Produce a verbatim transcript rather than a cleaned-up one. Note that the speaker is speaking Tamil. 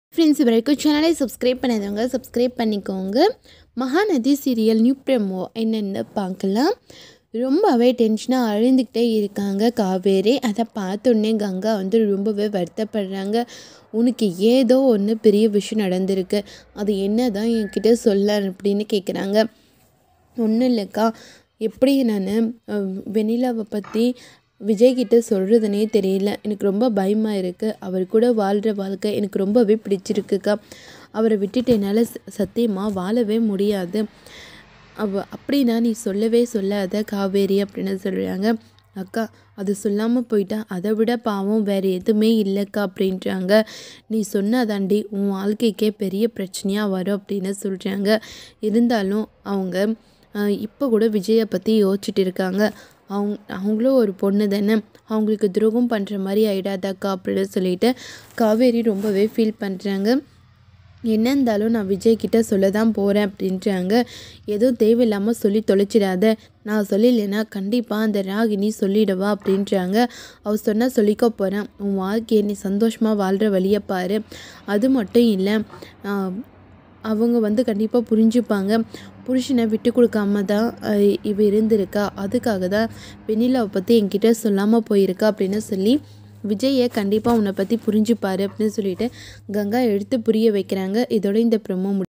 ஃப்ரெண்ட்ஸ், இது வரைக்கும் சேனலை சப்ஸ்கிரைப் பண்ணாதவங்க சப்ஸ்கிரைப் பண்ணிக்கோங்க. மகாநதி சீரியல் நியூ ப்ரோமோ என்னென்னு பார்க்கலாம். ரொம்பவே டென்ஷனாக அழுந்துக்கிட்டே இருக்காங்க காவேரி. அதை பார்த்தோன்னே கங்கா வந்து ரொம்பவே வருத்தப்படுறாங்க. உனக்கு ஏதோ ஒன்று பெரிய விஷயம் நடந்திருக்கு, அது என்ன தான் என்கிட்ட சொல்ல அப்படின்னு கேட்குறாங்க. ஒன்றும் இல்லைக்கா, எப்படி நான் வெண்ணிலாவை பற்றி விஜய்கிட்ட சொல்கிறதுனே தெரியல. எனக்கு ரொம்ப பயமாக இருக்குது. அவர் கூட வாழ்கிற வாழ்க்கை எனக்கு ரொம்பவே பிடிச்சிருக்குக்கா. அவரை விட்டுட்டு என்னால் சத்தியமாக வாழவே முடியாது. அவ அப்படின்னா நீ சொல்லவே சொல்லாத காவேரி அப்படின்னு சொல்கிறாங்க. அக்கா, அது சொல்லாமல் போயிட்டா அதை விட பாவம் வேறு எதுவுமே இல்லைக்கா அப்படின்றாங்க. நீ சொன்னாதாண்டி உன் வாழ்க்கைக்கே பெரிய பிரச்சனையாக வரும் அப்படின்னு சொல்கிறாங்க. இருந்தாலும் அவங்க இப்போ கூட விஜயை பற்றி யோசிச்சுட்டு இருக்காங்க. அவங்க அவங்களும் ஒரு பொண்ணு தானே, அவங்களுக்கு துரோகம் பண்ணுற மாதிரி ஆகிடாதாக்கா அப்படின்னு சொல்லிட்டு காவேரி ரொம்பவே ஃபீல் பண்ணுறாங்க. என்ன இருந்தாலும் நான் விஜய்கிட்ட சொல்ல தான் போகிறேன் அப்படின்றாங்க. எதுவும் தேவையில்லாமல் சொல்லி தொலைச்சிடாத, நான் சொல்லலைன்னா கண்டிப்பாக அந்த ராகினி சொல்லிடுவா அப்படின்றாங்க. அவள் சொன்னால் சொல்லிக்க போகிறேன், உன் வாழ்க்கையை நீ சந்தோஷமாக வாழ்கிற வழியை பாரு. அது மட்டும் இல்லை, அவங்க வந்து கண்டிப்பாக புரிஞ்சுப்பாங்க. புருஷனை விட்டு கொடுக்காம தான் இவ இருந்திருக்கா, அதுக்காக தான் வெண்ணிலாவை பற்றி என்கிட்ட சொல்லாமல் போயிருக்கா அப்படின்னு சொல்லி விஜயை கண்டிப்பாக உன்னை பற்றி புரிஞ்சுப்பாரு அப்படின்னு சொல்லிட்டு கங்கா எடுத்து புரிய வைக்கிறாங்க. இதோட இந்த ப்ரோமோ